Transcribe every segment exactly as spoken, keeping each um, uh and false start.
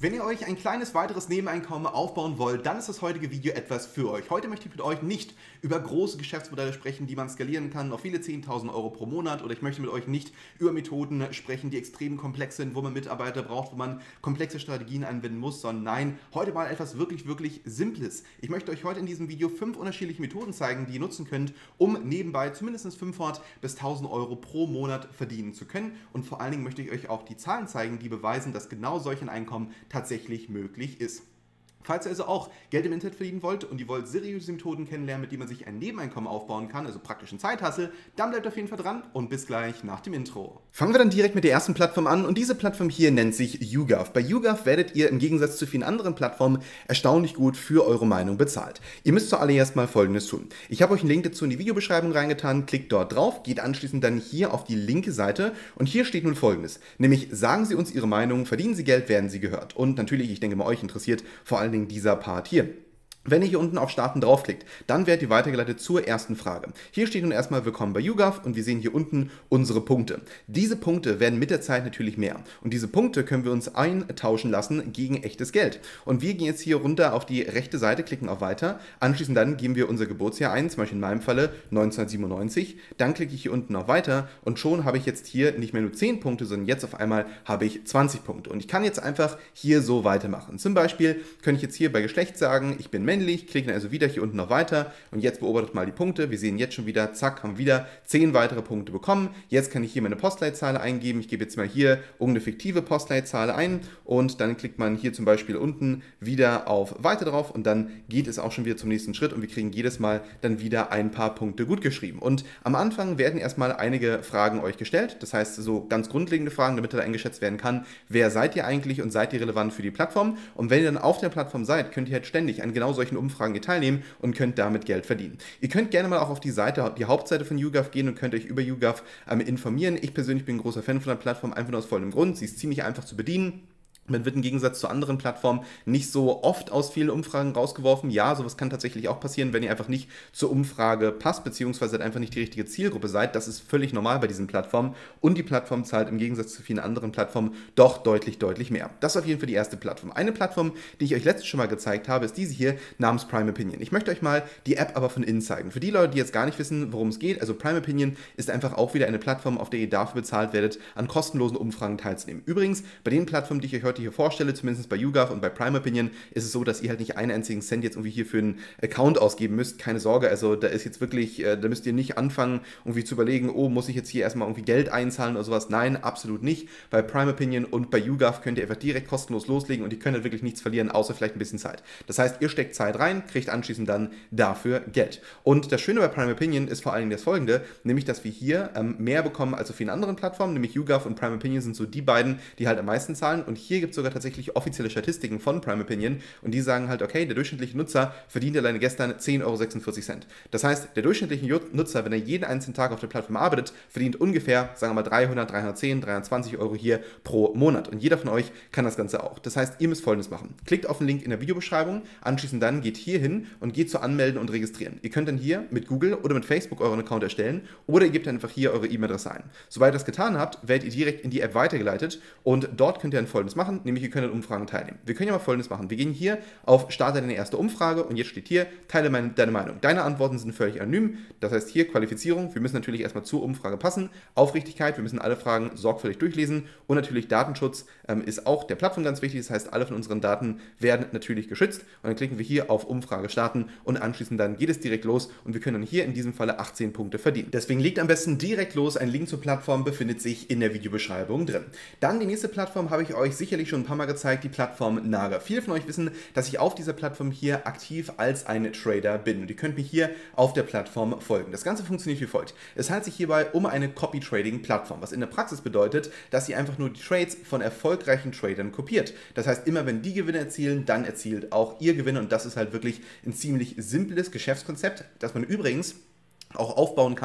Wenn ihr euch ein kleines weiteres Nebeneinkommen aufbauen wollt, dann ist das heutige Video etwas für euch. Heute möchte ich mit euch nicht über große Geschäftsmodelle sprechen, die man skalieren kann auf viele zehntausend Euro pro Monat, oder ich möchte mit euch nicht über Methoden sprechen, die extrem komplex sind, wo man Mitarbeiter braucht, wo man komplexe Strategien anwenden muss, sondern nein, heute mal etwas wirklich, wirklich Simples. Ich möchte euch heute in diesem Video fünf unterschiedliche Methoden zeigen, die ihr nutzen könnt, um nebenbei zumindest fünfhundert bis tausend Euro pro Monat verdienen zu können, und vor allen Dingen möchte ich euch auch die Zahlen zeigen, die beweisen, dass genau solch ein Einkommen tatsächlich möglich ist. Falls ihr also auch Geld im Internet verdienen wollt und ihr wollt seriöse Methoden kennenlernen, mit denen man sich ein Nebeneinkommen aufbauen kann, also praktisch ein Zeithassel, dann bleibt auf jeden Fall dran und bis gleich nach dem Intro. Fangen wir dann direkt mit der ersten Plattform an, und diese Plattform hier nennt sich YouGov. Bei YouGov werdet ihr im Gegensatz zu vielen anderen Plattformen erstaunlich gut für eure Meinung bezahlt. Ihr müsst zuallererst mal Folgendes tun. Ich habe euch einen Link dazu in die Videobeschreibung reingetan, klickt dort drauf, geht anschließend dann hier auf die linke Seite, und hier steht nun Folgendes, nämlich sagen Sie uns Ihre Meinung, verdienen Sie Geld, werden Sie gehört. Und natürlich, ich denke mal, euch interessiert vor allem dieser Part hier. Wenn ihr hier unten auf Starten draufklickt, dann werdet ihr weitergeleitet zur ersten Frage. Hier steht nun erstmal Willkommen bei YouGov, und wir sehen hier unten unsere Punkte. Diese Punkte werden mit der Zeit natürlich mehr, und diese Punkte können wir uns eintauschen lassen gegen echtes Geld. Und wir gehen jetzt hier runter auf die rechte Seite, klicken auf Weiter, anschließend dann geben wir unser Geburtsjahr ein, zum Beispiel in meinem Falle neunzehnhundertsiebenundneunzig, dann klicke ich hier unten auf Weiter, und schon habe ich jetzt hier nicht mehr nur zehn Punkte, sondern jetzt auf einmal habe ich zwanzig Punkte, und ich kann jetzt einfach hier so weitermachen. Zum Beispiel könnte ich jetzt hier bei Geschlecht sagen, ich bin männlich, klicken also wieder hier unten noch weiter, und jetzt beobachtet mal die Punkte. Wir sehen jetzt schon wieder, zack, haben wir wieder zehn weitere Punkte bekommen. Jetzt kann ich hier meine Postleitzahl eingeben. Ich gebe jetzt mal hier irgendeine fiktive Postleitzahl ein, und dann klickt man hier zum Beispiel unten wieder auf Weiter drauf, und dann geht es auch schon wieder zum nächsten Schritt, und wir kriegen jedes Mal dann wieder ein paar Punkte gut geschrieben. Und am Anfang werden erstmal einige Fragen euch gestellt, das heißt so ganz grundlegende Fragen, damit da eingeschätzt werden kann, wer seid ihr eigentlich und seid ihr relevant für die Plattform. Und wenn ihr dann auf der Plattform seid, könnt ihr halt ständig an genau solchen Umfragen hier teilnehmen und könnt damit Geld verdienen. Ihr könnt gerne mal auch auf die Seite, die Hauptseite von YouGov gehen und könnt euch über YouGov ähm, informieren. Ich persönlich bin ein großer Fan von der Plattform, einfach nur aus vollem Grund. Sie ist ziemlich einfach zu bedienen. Man wird im Gegensatz zu anderen Plattformen nicht so oft aus vielen Umfragen rausgeworfen. Ja, sowas kann tatsächlich auch passieren, wenn ihr einfach nicht zur Umfrage passt, beziehungsweise einfach nicht die richtige Zielgruppe seid. Das ist völlig normal bei diesen Plattformen, und die Plattform zahlt im Gegensatz zu vielen anderen Plattformen doch deutlich, deutlich mehr. Das ist auf jeden Fall die erste Plattform. Eine Plattform, die ich euch letztes schon mal gezeigt habe, ist diese hier namens Prime Opinion. Ich möchte euch mal die App aber von innen zeigen. Für die Leute, die jetzt gar nicht wissen, worum es geht, also Prime Opinion ist einfach auch wieder eine Plattform, auf der ihr dafür bezahlt werdet, an kostenlosen Umfragen teilzunehmen. Übrigens, bei den Plattformen, die ich euch heute hier vorstelle, zumindest bei YouGov und bei Prime Opinion, ist es so, dass ihr halt nicht einen einzigen Cent jetzt irgendwie hier für einen Account ausgeben müsst. Keine Sorge, also da ist jetzt wirklich, äh, da müsst ihr nicht anfangen, irgendwie zu überlegen, oh, muss ich jetzt hier erstmal irgendwie Geld einzahlen oder sowas. Nein, absolut nicht. Bei Prime Opinion und bei YouGov könnt ihr einfach direkt kostenlos loslegen, und ihr könnt halt wirklich nichts verlieren, außer vielleicht ein bisschen Zeit. Das heißt, ihr steckt Zeit rein, kriegt anschließend dann dafür Geld. Und das Schöne bei Prime Opinion ist vor allen Dingen das Folgende, nämlich, dass wir hier ähm, mehr bekommen als auf vielen anderen Plattformen, nämlich YouGov und Prime Opinion sind so die beiden, die halt am meisten zahlen, und hier gibt es sogar tatsächlich offizielle Statistiken von Prime Opinion, und die sagen halt, okay, der durchschnittliche Nutzer verdient alleine gestern zehn Euro sechsundvierzig. Das heißt, der durchschnittliche Nutzer, wenn er jeden einzelnen Tag auf der Plattform arbeitet, verdient ungefähr, sagen wir mal, dreihundert, dreihundertzehn, dreihundertzwanzig Euro hier pro Monat, und jeder von euch kann das Ganze auch. Das heißt, ihr müsst Folgendes machen. Klickt auf den Link in der Videobeschreibung, anschließend dann geht hier hin und geht zu Anmelden und Registrieren. Ihr könnt dann hier mit Google oder mit Facebook euren Account erstellen, oder ihr gebt einfach hier eure E-Mail-Adresse ein. Sobald ihr das getan habt, werdet ihr direkt in die App weitergeleitet, und dort könnt ihr dann Folgendes machen, nämlich ihr könnt an Umfragen teilnehmen. Wir können ja mal Folgendes machen. Wir gehen hier auf Starte deine erste Umfrage, und jetzt steht hier, teile meine, deine Meinung. Deine Antworten sind völlig anonym, das heißt hier Qualifizierung, wir müssen natürlich erstmal zur Umfrage passen, Aufrichtigkeit, wir müssen alle Fragen sorgfältig durchlesen, und natürlich Datenschutz ähm, ist auch der Plattform ganz wichtig, das heißt, alle von unseren Daten werden natürlich geschützt, und dann klicken wir hier auf Umfrage starten, und anschließend dann geht es direkt los, und wir können dann hier in diesem Falle achtzehn Punkte verdienen. Deswegen legt am besten direkt los, ein Link zur Plattform befindet sich in der Videobeschreibung drin. Dann die nächste Plattform habe ich euch sicherlich schon ein paar Mal gezeigt, die Plattform Naga. Viele von euch wissen, dass ich auf dieser Plattform hier aktiv als ein Trader bin, und ihr könnt mir hier auf der Plattform folgen. Das Ganze funktioniert wie folgt. Es handelt sich hierbei um eine Copy-Trading-Plattform, was in der Praxis bedeutet, dass ihr einfach nur die Trades von erfolgreichen Tradern kopiert. Das heißt, immer wenn die Gewinne erzielen, dann erzielt auch ihr Gewinne, und das ist halt wirklich ein ziemlich simples Geschäftskonzept, das man übrigens auch aufbauen kann,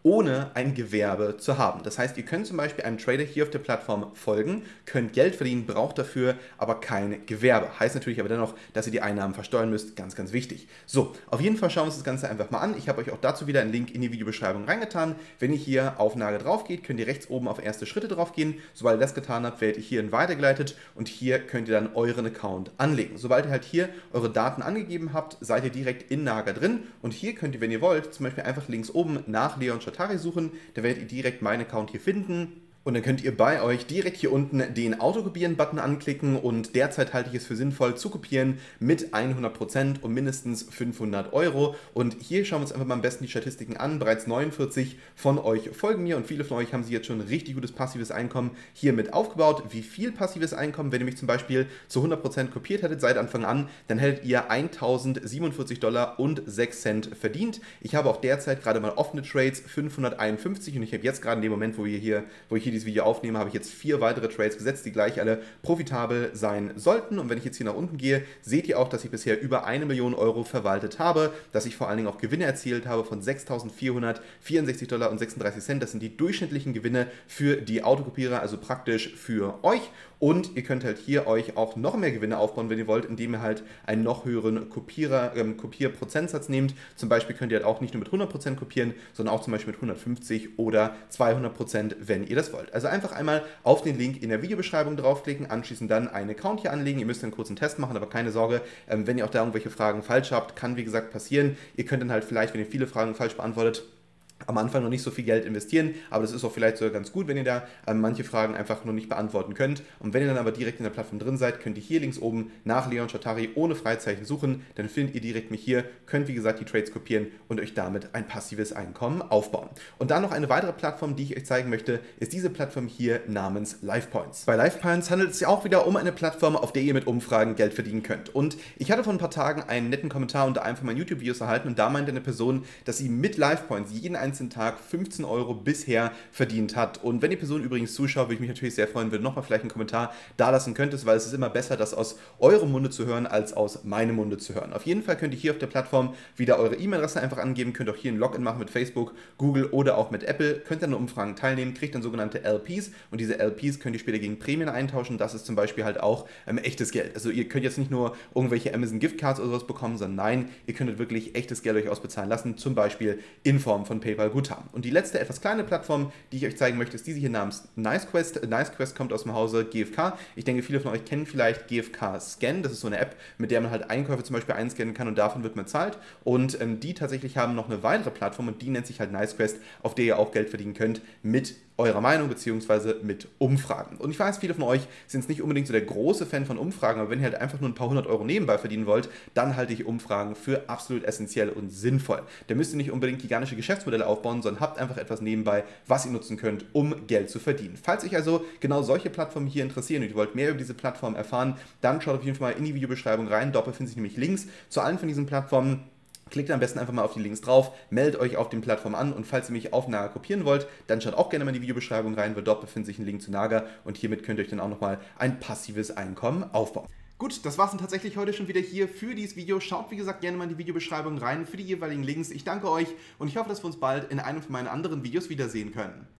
ohne ein Gewerbe zu haben. Das heißt, ihr könnt zum Beispiel einem Trader hier auf der Plattform folgen, könnt Geld verdienen, braucht dafür aber kein Gewerbe. Heißt natürlich aber dennoch, dass ihr die Einnahmen versteuern müsst, ganz, ganz wichtig. So, auf jeden Fall schauen wir uns das Ganze einfach mal an. Ich habe euch auch dazu wieder einen Link in die Videobeschreibung reingetan. Wenn ihr hier auf Nagel drauf geht, könnt ihr rechts oben auf erste Schritte drauf gehen. Sobald ihr das getan habt, werdet ihr hierhin weitergeleitet und hier könnt ihr dann euren Account anlegen. Sobald ihr halt hier eure Daten angegeben habt, seid ihr direkt in Naga drin und hier könnt ihr, wenn ihr wollt, zum Beispiel einfach links oben nach Leon Chattari suchen. Da werdet ihr direkt meinen Account hier finden. Und dann könnt ihr bei euch direkt hier unten den Autokopieren-Button anklicken und derzeit halte ich es für sinnvoll zu kopieren mit hundert Prozent und mindestens fünfhundert Euro. Und hier schauen wir uns einfach mal am besten die Statistiken an. Bereits neunundvierzig von euch folgen mir und viele von euch haben sich jetzt schon ein richtig gutes passives Einkommen hier mit aufgebaut. Wie viel passives Einkommen? Wenn ihr mich zum Beispiel zu hundert Prozent kopiert hättet seit Anfang an, dann hättet ihr eintausendsiebenundvierzig Dollar und sechs Cent verdient. Ich habe auch derzeit gerade mal offene Trades fünfhunderteinundfünfzig und ich habe jetzt gerade in dem Moment, wo wir hier, wo ich hier dieses Video aufnehme, habe ich jetzt vier weitere Trades gesetzt, die gleich alle profitabel sein sollten. Und wenn ich jetzt hier nach unten gehe, seht ihr auch, dass ich bisher über eine Million Euro verwaltet habe, dass ich vor allen Dingen auch Gewinne erzielt habe von sechstausendvierhundertvierundsechzig Dollar und sechsunddreißig Cent. Das sind die durchschnittlichen Gewinne für die Autokopierer, also praktisch für euch. Und ihr könnt halt hier euch auch noch mehr Gewinne aufbauen, wenn ihr wollt, indem ihr halt einen noch höheren Kopierer, ähm, Kopierprozentsatz nehmt. Zum Beispiel könnt ihr halt auch nicht nur mit hundert Prozent kopieren, sondern auch zum Beispiel mit hundertfünfzig oder zweihundert Prozent, wenn ihr das wollt. Also einfach einmal auf den Link in der Videobeschreibung draufklicken, anschließend dann einen Account hier anlegen. Ihr müsst einen kurzen Test machen, aber keine Sorge, ähm, wenn ihr auch da irgendwelche Fragen falsch habt, kann wie gesagt passieren. Ihr könnt dann halt vielleicht, wenn ihr viele Fragen falsch beantwortet, am Anfang noch nicht so viel Geld investieren, aber das ist auch vielleicht sogar ganz gut, wenn ihr da ähm, manche Fragen einfach noch nicht beantworten könnt. Und wenn ihr dann aber direkt in der Plattform drin seid, könnt ihr hier links oben nach Leon Chattari ohne Freizeichen suchen. Dann findet ihr direkt mich hier, könnt wie gesagt die Trades kopieren und euch damit ein passives Einkommen aufbauen. Und dann noch eine weitere Plattform, die ich euch zeigen möchte, ist diese Plattform hier namens LivePoints. Bei LivePoints handelt es sich auch wieder um eine Plattform, auf der ihr mit Umfragen Geld verdienen könnt. Und ich hatte vor ein paar Tagen einen netten Kommentar unter einem von meinen YouTube-Videos erhalten und da meinte eine Person, dass sie mit LivePoints jeden einzelnen Tag fünfzehn Euro bisher verdient hat. Und wenn die Person übrigens zuschaut, würde ich mich natürlich sehr freuen, wenn du nochmal vielleicht einen Kommentar da lassen könntest, weil es ist immer besser, das aus eurem Munde zu hören, als aus meinem Munde zu hören. Auf jeden Fall könnt ihr hier auf der Plattform wieder eure E-Mail-Adresse einfach angeben, könnt auch hier ein Login machen mit Facebook, Google oder auch mit Apple, könnt dann an Umfragen teilnehmen, kriegt dann sogenannte L Ps und diese L Ps könnt ihr später gegen Prämien eintauschen. Das ist zum Beispiel halt auch ähm, echtes Geld. Also ihr könnt jetzt nicht nur irgendwelche Amazon Giftcards oder sowas bekommen, sondern nein, ihr könntet wirklich echtes Geld euch ausbezahlen lassen, zum Beispiel in Form von PayPal-Guthaben. Und die letzte, etwas kleine Plattform, die ich euch zeigen möchte, ist diese hier namens NiceQuest. NiceQuest kommt aus dem Hause G F K. Ich denke, viele von euch kennen vielleicht G F K Scan. Das ist so eine App, mit der man halt Einkäufe zum Beispiel einscannen kann und davon wird man zahlt. Und ähm, die tatsächlich haben noch eine weitere Plattform und die nennt sich halt NiceQuest, auf der ihr auch Geld verdienen könnt mit eurer Meinung bzw. mit Umfragen. Und ich weiß, viele von euch sind jetzt nicht unbedingt so der große Fan von Umfragen, aber wenn ihr halt einfach nur ein paar hundert Euro nebenbei verdienen wollt, dann halte ich Umfragen für absolut essentiell und sinnvoll. Da müsst ihr nicht unbedingt gigantische Geschäftsmodelle aufbauen, sondern habt einfach etwas nebenbei, was ihr nutzen könnt, um Geld zu verdienen. Falls euch also genau solche Plattformen hier interessieren und ihr wollt mehr über diese Plattform erfahren, dann schaut auf jeden Fall mal in die Videobeschreibung rein. Dort befinden sich nämlich Links zu allen von diesen Plattformen. Klickt am besten einfach mal auf die Links drauf, meldet euch auf den Plattformen an und falls ihr mich auf Naga kopieren wollt, dann schaut auch gerne mal in die Videobeschreibung rein, weil dort befindet sich ein Link zu Naga und hiermit könnt ihr euch dann auch nochmal ein passives Einkommen aufbauen. Gut, das war es dann tatsächlich heute schon wieder hier für dieses Video. Schaut wie gesagt gerne mal in die Videobeschreibung rein für die jeweiligen Links. Ich danke euch und ich hoffe, dass wir uns bald in einem von meinen anderen Videos wiedersehen können.